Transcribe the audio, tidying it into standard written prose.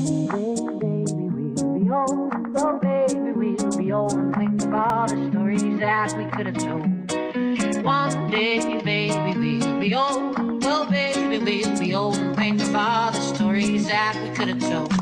Oh, baby, we'll be old and think of all the stories that we could have told. One day, baby, we'll be old. Oh, baby, we'll be old and think of all the stories that we could have told.